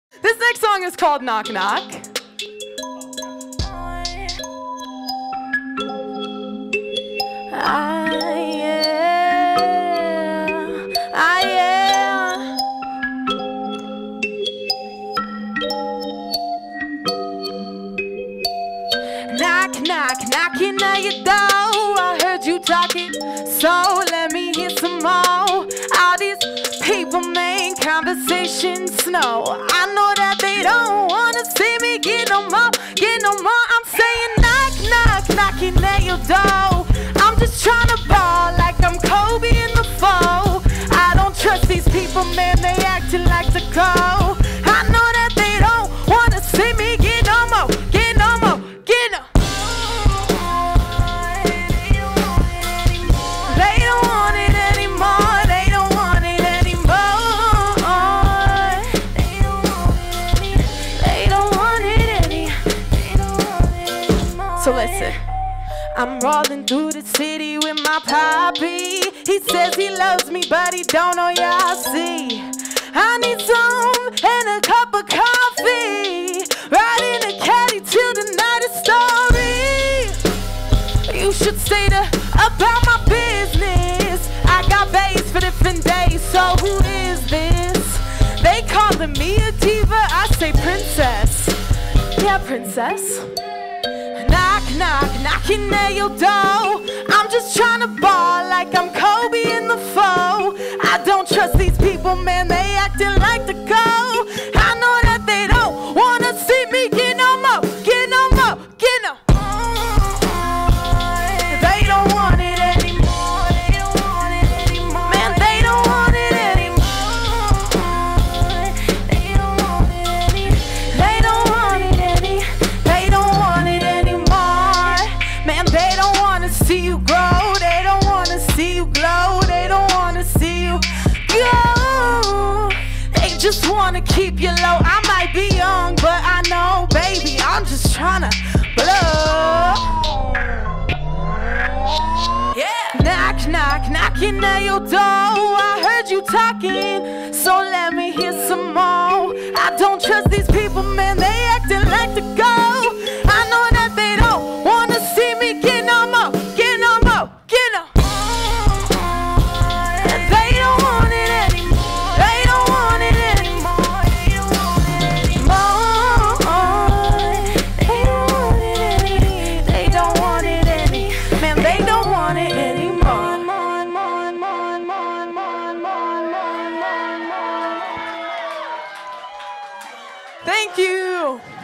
This next song is called Knock Knock. Knock, knock, knocking at your door. I heard you talking, so let me hear some more. All these people make conversation snow. I know that they don't wanna see me get no more, get no more. I'm saying knock, knock, knocking at your door. I'm just trying to ball like I'm Kobe in the foe. I don't trust these people, man, they acting like to go. I know that they don't wanna see me get no more, get no more, get no. They don't want it anymore. They don't want it anymore. They don't want it any. They don't want it any. They don't want it anymore. So listen, I'm rolling through the city with my poppy. He says he loves me, but he don't know YaSi. I need some and a cup of coffee. Riding a caddy till the night is story. You should say about my business. I got bays for different days, so who is this? They calling me a diva, I say princess. Yeah, princess. Knock, knock, knocking at your door. I'm just trying to ball like I'm Kobe in the foe. I don't trust these people, man, they acting like the go. I know that they don't wanna see me get no more, get no more, get no. They don't want it anymore. They don't want it anymore. Man, they don't want it anymore. They don't want it any. They don't want it any. They don't want it anymore. Man, they don't wanna see you grow. They don't wanna see you glow. They don't wanna see you go. They just wanna keep you low. I might be young, but I know, baby, I'm just tryna blow. Knock, knock, knocking at your door. I heard you talking, so let me hear some more. I don't trust these people, man, they acting like to go. I know that they don't wanna see me get no more, get no more, get no. They don't want it anymore. They don't want it anymore. They don't want it anymore. They don't want it any. They don't want it any. Man, they don't want it anymore. Thank you.